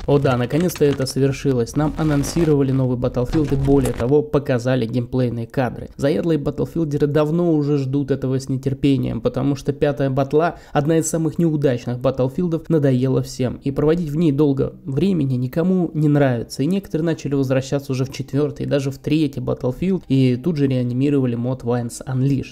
О да, наконец-то это совершилось. Нам анонсировали новый Battlefield и более того, показали геймплейные кадры. Заядлые батлфилдеры давно уже ждут этого с нетерпением, потому что пятая батла, одна из самых неудачных батлфилдов, надоела всем. И проводить в ней долго времени никому не нравится. И некоторые начали возвращаться уже в четвертый, даже в третий Battlefield, и тут же реанимировали мод Vines Unleashed.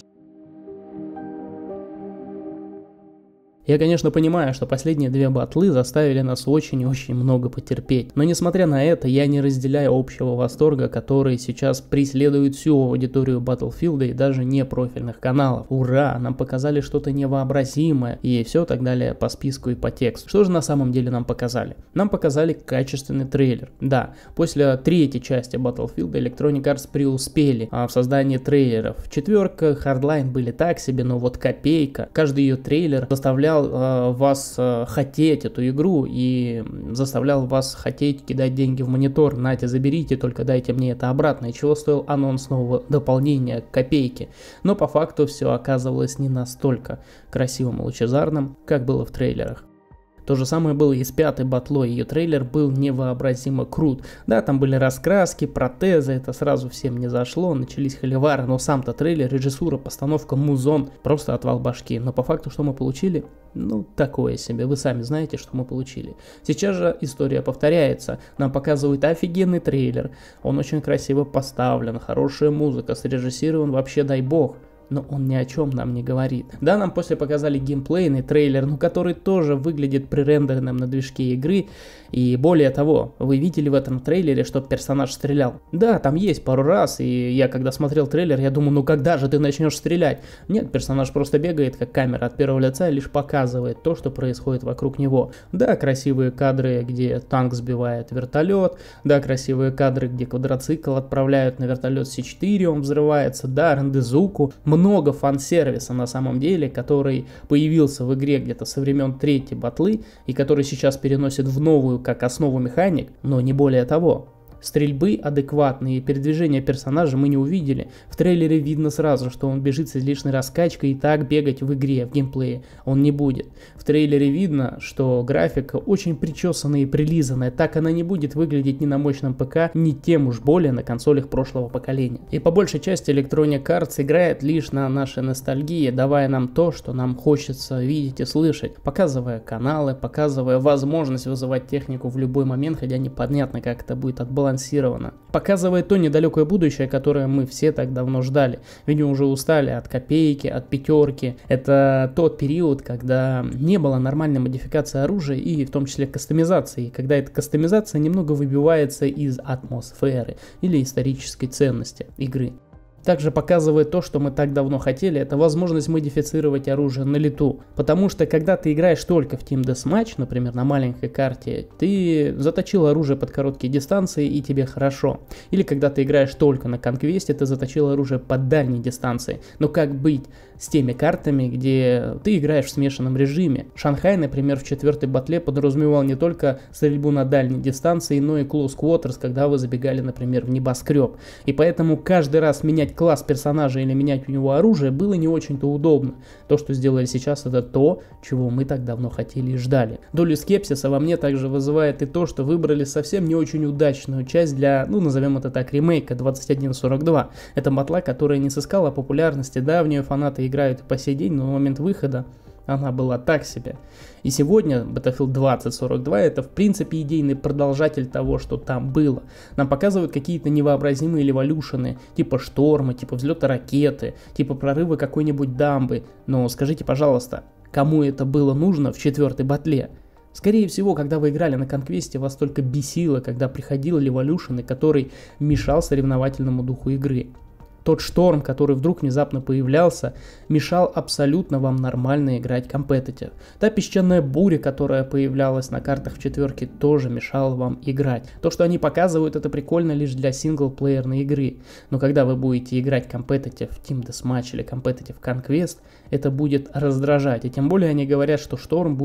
Я, конечно, понимаю, что последние две батлы заставили нас очень и очень много потерпеть, но несмотря на это, я не разделяю общего восторга, который сейчас преследует всю аудиторию Battlefield и даже не профильных каналов. Ура, нам показали что-то невообразимое и все так далее по списку и по тексту. Что же на самом деле нам показали? Нам показали качественный трейлер. Да, после третьей части Battlefield Electronic Arts преуспели в создании трейлеров. Четверка, Hardline были так себе, но вот копейка. Каждый ее трейлер заставлял вас хотеть эту игру и заставлял вас хотеть кидать деньги в монитор. Нате, заберите, только дайте мне это обратно. И чего стоил анонс нового дополнения копейки. Но по факту все оказывалось не настолько красивым и лучезарным, как было в трейлерах. То же самое было и с пятой батлой, ее трейлер был невообразимо крут. Да, там были раскраски, протезы, это сразу всем не зашло, начались холивары, но сам-то трейлер, режиссура, постановка, музон, просто отвал башки. Но по факту что мы получили? Ну, такое себе, вы сами знаете, что мы получили. Сейчас же история повторяется, нам показывают офигенный трейлер, он очень красиво поставлен, хорошая музыка, срежиссирован вообще дай бог. Но он ни о чем нам не говорит. Да, нам после показали геймплейный трейлер, но который тоже выглядит пререндеренным на движке игры. И более того, вы видели в этом трейлере, что персонаж стрелял? Да, там есть пару раз, и я когда смотрел трейлер, я думаю, ну когда же ты начнешь стрелять? Нет, персонаж просто бегает, как камера от первого лица, и лишь показывает то, что происходит вокруг него. Да, красивые кадры, где танк сбивает вертолет. Да, красивые кадры, где квадроцикл отправляют на вертолет С4, он взрывается. Да, Рандезуку. Много фан-сервиса на самом деле, который появился в игре где-то со времен третьей батлы и который сейчас переносит в новую как основу механик, но не более того. Стрельбы адекватные, передвижения персонажа мы не увидели. В трейлере видно сразу, что он бежит с излишней раскачкой, и так бегать в игре, в геймплее он не будет. В трейлере видно, что графика очень причесанная и прилизанная, так она не будет выглядеть ни на мощном ПК, ни тем уж более на консолях прошлого поколения. И по большей части Electronic Arts играет лишь на нашей ностальгии, давая нам то, что нам хочется видеть и слышать, показывая каналы, показывая возможность вызывать технику в любой момент, хотя непонятно, как это будет отбалансировано. Показывает то недалекое будущее, которое мы все так давно ждали. Видимо, уже устали от копейки, от пятерки. Это тот период, когда не было нормальной модификации оружия и в том числе кастомизации. Когда эта кастомизация немного выбивается из атмосферы или исторической ценности игры. Также показывает то, что мы так давно хотели, это возможность модифицировать оружие на лету. Потому что когда ты играешь только в Team Deathmatch, например, на маленькой карте, ты заточил оружие под короткие дистанции и тебе хорошо. Или когда ты играешь только на Conquest, ты заточил оружие под дальние дистанции. Но как быть с теми картами, где ты играешь в смешанном режиме? Шанхай, например, в четвертой батле подразумевал не только стрельбу на дальней дистанции, но и Close Quarters, когда вы забегали, например, в небоскреб. И поэтому каждый раз менять класс персонажа или менять у него оружие было не очень-то удобно. То, что сделали сейчас, это то, чего мы так давно хотели и ждали. Долю скепсиса во мне также вызывает и то, что выбрали совсем не очень удачную часть для, ну назовем это так, ремейка 2142. Это батла, которая не сыскала популярности, да, в нее фанаты играют и по сей день, но на момент выхода она была так себе. И сегодня Battlefield 2042 это в принципе идейный продолжатель того, что там было. Нам показывают какие-то невообразимые эволюшены, типа шторма, типа взлета ракеты, типа прорыва какой-нибудь дамбы. Но скажите, пожалуйста, кому это было нужно в четвертой батле? Скорее всего, когда вы играли на Conquest, вас только бесило, когда приходил Evolution, который мешал соревновательному духу игры. Тот шторм, который вдруг внезапно появлялся, мешал абсолютно вам нормально играть компетитив. Та песчаная буря, которая появлялась на картах в четверке, тоже мешала вам играть. То, что они показывают, это прикольно лишь для синглплеерной игры. Но когда вы будете играть компетитив Team Deathmatch или компетитив Conquest, это будет раздражать. И тем более они говорят, что шторм будет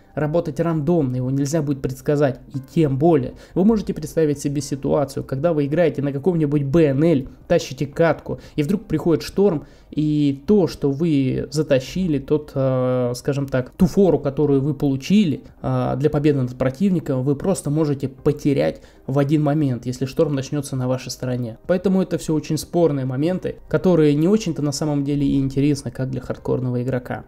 работать рандомно, его нельзя будет предсказать. И тем более, вы можете представить себе ситуацию, когда вы играете на каком-нибудь БНЛ, тащите катку, и вдруг приходит шторм, и то, что вы затащили, скажем так, ту фору, которую вы получили для победы над противником, вы просто можете потерять в один момент, если шторм начнется на вашей стороне. Поэтому это все очень спорные моменты, которые не очень-то на самом деле и интересны, как для хардкорного игрока.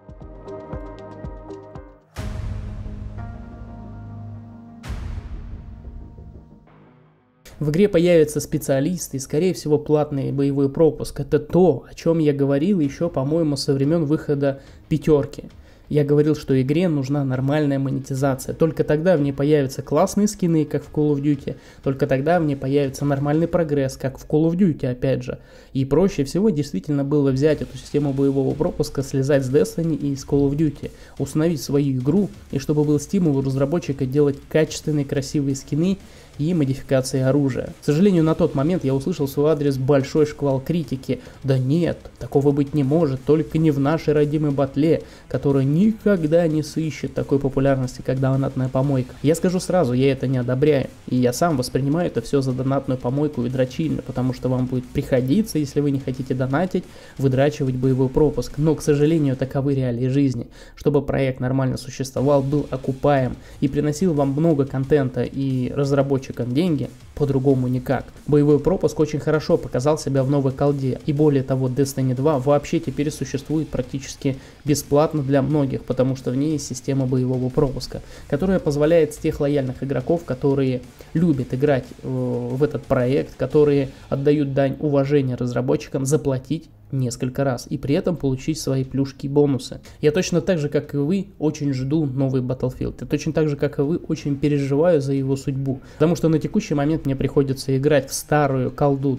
В игре появятся специалисты и, скорее всего, платный боевой пропуск. Это то, о чем я говорил еще, по-моему, со времен выхода пятерки. Я говорил, что игре нужна нормальная монетизация. Только тогда в ней появятся классные скины, как в Call of Duty. Только тогда в ней появится нормальный прогресс, как в Call of Duty, опять же. И проще всего действительно было взять эту систему боевого пропуска, слезать с Destiny и с Call of Duty, установить свою игру, и чтобы был стимул у разработчика делать качественные, красивые скины и модификации оружия. К сожалению, на тот момент я услышал в свой адрес большой шквал критики. Да нет, такого быть не может, только не в нашей родимой батле, которая никогда не сыщет такой популярности, как донатная помойка. Я скажу сразу, я это не одобряю, и я сам воспринимаю это все за донатную помойку и дрочильню, потому что вам будет приходиться, если вы не хотите донатить, выдрачивать боевой пропуск. Но, к сожалению, таковы реалии жизни. Чтобы проект нормально существовал, был окупаем и приносил вам много контента и разработчикам деньги, по-другому никак. Боевой пропуск очень хорошо показал себя в новой колде, и более того, Destiny 2 вообще теперь существует практически бесплатно для многих, потому что в ней есть система боевого пропуска, которая позволяет с тех лояльных игроков, которые любят играть в этот проект, которые отдают дань уважения разработчикам, заплатить несколько раз и при этом получить свои плюшки и бонусы. Я точно так же, как и вы, очень жду новый Battlefield. Я точно так же, как и вы, очень переживаю за его судьбу, потому что на текущий момент мне приходится играть в старую колду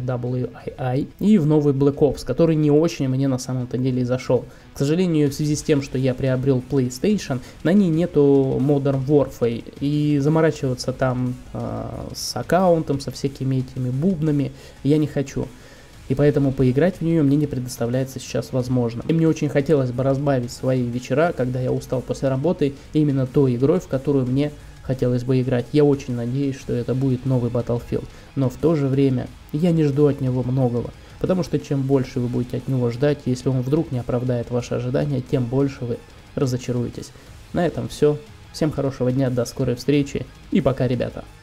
WWII и в новый Black Ops, который не очень мне на самом-то деле и зашел. К сожалению, в связи с тем, что я приобрел PlayStation, на ней нету Modern Warfare, и заморачиваться там с аккаунтом, со всякими этими бубнами я не хочу. И поэтому поиграть в нее мне не предоставляется сейчас возможно. И мне очень хотелось бы разбавить свои вечера, когда я устал после работы, именно той игрой, в которую мне хотелось бы играть. Я очень надеюсь, что это будет новый Battlefield. Но в то же время я не жду от него многого. Потому что чем больше вы будете от него ждать, если он вдруг не оправдает ваши ожидания, тем больше вы разочаруетесь. На этом все. Всем хорошего дня, до скорой встречи и пока, ребята.